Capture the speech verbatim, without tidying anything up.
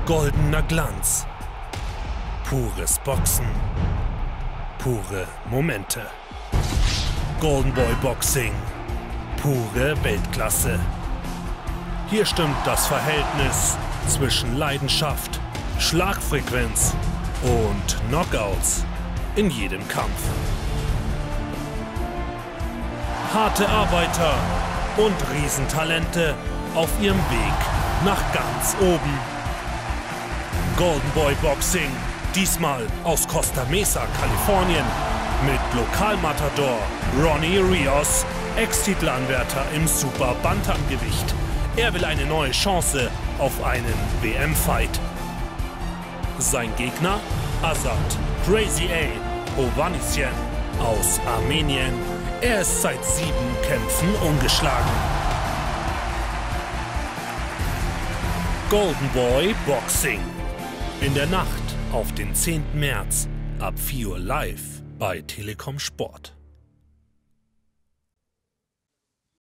Goldener Glanz. Pures Boxen. Pure Momente. Golden Boy Boxing. Pure Weltklasse. Hier stimmt das Verhältnis zwischen Leidenschaft, Schlagfrequenz und Knockouts in jedem Kampf. Harte Arbeiter und Riesentalente auf ihrem Weg nach ganz oben. Golden Boy Boxing, diesmal aus Costa Mesa, Kalifornien, mit Lokalmatador Ronnie Rios, Ex-Titelanwärter im Super Bantamgewicht. Er will eine neue Chance auf einen W M-Fight. Sein Gegner? Azat Crazy A Hovhannisyan aus Armenien. Er ist seit sieben Kämpfen ungeschlagen. Golden Boy Boxing. In der Nacht auf den zehnten März ab vier Uhr live bei Telekom Sport.